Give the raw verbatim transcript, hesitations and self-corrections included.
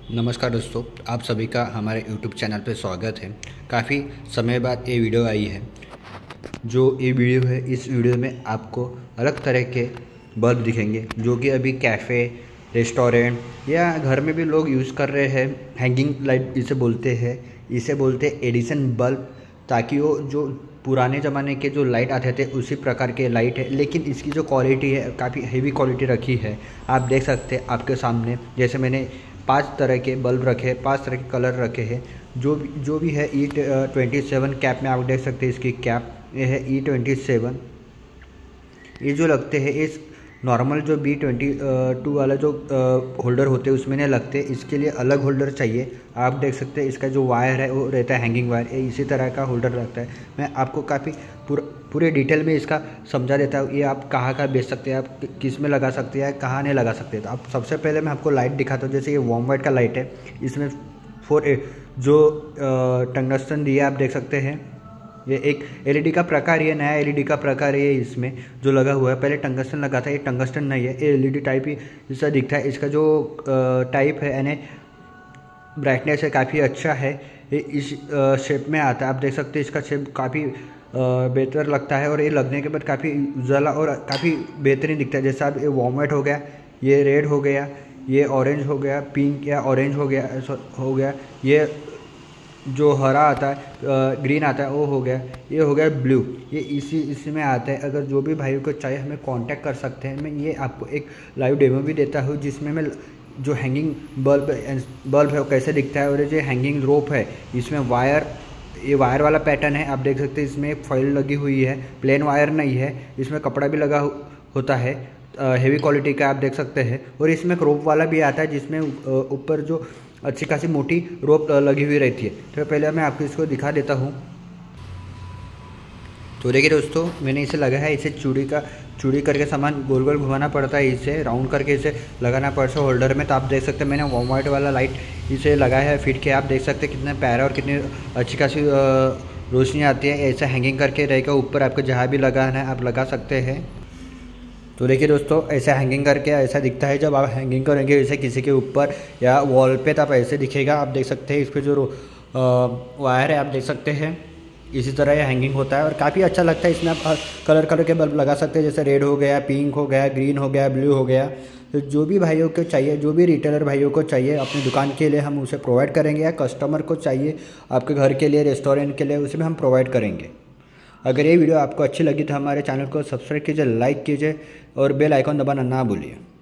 नमस्कार दोस्तों, आप सभी का हमारे यूट्यूब चैनल पे स्वागत है। काफ़ी समय बाद ये वीडियो आई है। जो ये वीडियो है, इस वीडियो में आपको अलग तरह के बल्ब दिखेंगे जो कि अभी कैफ़े, रेस्टोरेंट या घर में भी लोग यूज़ कर रहे हैं। हैंगिंग लाइट इसे बोलते हैं, इसे बोलते हैं एडिसन बल्ब, ताकि वो जो पुराने ज़माने के जो लाइट आते थे उसी प्रकार के लाइट है, लेकिन इसकी जो क्वालिटी है काफ़ी हेवी क्वालिटी रखी है। आप देख सकते हैं आपके सामने, जैसे मैंने पांच तरह के बल्ब रखे, पांच तरह के कलर रखे हैं। जो भी जो भी है ई ट्वेंटी सेवन कैप में आप देख सकते हैं। इसकी कैप ये है ई ट्वेंटी सेवन। ये जो लगते हैं इस नॉर्मल जो बी ट्वेंटी टू वाला जो होल्डर होते हैं उसमें नहीं लगते, इसके लिए अलग होल्डर चाहिए। आप देख सकते हैं इसका जो वायर है वो रहता है हैंगिंग वायर, ये इसी तरह का होल्डर रहता है। मैं आपको काफ़ी पूरा पूरे डिटेल में इसका समझा देता हूँ। ये आप कहाँ कहाँ बेच सकते हैं, आप किस में लगा सकते हैं, कहाँ नहीं लगा सकते। तो आप सबसे पहले मैं आपको लाइट दिखाता हूँ। जैसे ये वार्म वाइट का लाइट है, इसमें फोर जो टंगस्टन दिया आप देख सकते हैं। ये एक एलईडी का प्रकार, ये नया एलईडी का प्रकार है। इसमें जो लगा हुआ है, पहले टंगस्टन लगा था, ये टंगस्टन नहीं है, ये एलईडी टाइप ही जैसा दिखता है। इसका जो टाइप है यानी ब्राइटनेस है काफ़ी अच्छा है। ये इस शेप में आता है, आप देख सकते हैं। इसका शेप काफ़ी बेहतर लगता है और ये लगने के बाद काफ़ी उजाला और काफ़ी बेहतरीन दिखता है। जैसा अब ये वार्म वाइट हो गया, ये रेड हो गया, ये ऑरेंज हो गया, पिंक या ऑरेंज हो गया हो गया ये जो हरा आता है, ग्रीन आता है वो हो गया, ये हो गया ब्लू। ये इसी इसी में आता है। अगर जो भी भाइयों को चाहिए हमें कांटेक्ट कर सकते हैं। मैं ये आपको एक लाइव डेमो भी देता हूँ जिसमें मैं जो हैंगिंग बल्ब बल्ब है वो कैसे दिखता है। और जो हैंगिंग रोप है, इसमें वायर, ये वायर वाला पैटर्न है, आप देख सकते हैं। इसमें एक फॉइल लगी हुई है, प्लेन वायर नहीं है, इसमें कपड़ा भी लगा होता है, हेवी क्वालिटी का आप देख सकते हैं। और इसमें एक रोप वाला भी आता है जिसमें ऊपर जो अच्छी खासी मोटी रोप लगी हुई रहती है। तो पहले मैं आपको इसको दिखा देता हूँ। तो देखिए दोस्तों, मैंने इसे लगाया है। इसे चूड़ी का चूड़ी करके सामान गोल गोल घुमाना पड़ता है, इसे राउंड करके इसे लगाना पड़ता है होल्डर में। तो आप देख सकते हैं मैंने वार्म वाइट वाला लाइट इसे लगाया है, फिट किया। आप देख सकते हैं कितना प्यारा और कितनी अच्छी खासी रोशनी आती है। ऐसा हैंगिंग करके रहेगा, ऊपर आपको जहाँ भी लगाना है आप लगा सकते हैं। तो देखिए दोस्तों, ऐसा हैंगिंग करके ऐसा दिखता है। जब आप हैंगिंग करेंगे इसे किसी के ऊपर या वॉल पे, तो आप ऐसे दिखेगा। आप देख सकते हैं इसके जो वायर है आप देख सकते हैं, इसी तरह ये हैंगिंग होता है और काफ़ी अच्छा लगता है। इसमें आप कलर कलर के बल्ब लगा सकते हैं, जैसे रेड हो गया, पिंक हो गया, ग्रीन हो गया, ब्लू हो गया। तो जो भी भाइयों को चाहिए, जो भी रिटेलर भाइयों को चाहिए अपनी दुकान के लिए, हम उसे प्रोवाइड करेंगे। या कस्टमर को चाहिए आपके घर के लिए, रेस्टोरेंट के लिए, उसे भी हम प्रोवाइड करेंगे। अगर ये वीडियो आपको अच्छी लगी तो हमारे चैनल को सब्सक्राइब कीजिए, लाइक कीजिए और बेल आइकॉन दबाना ना भूलिए।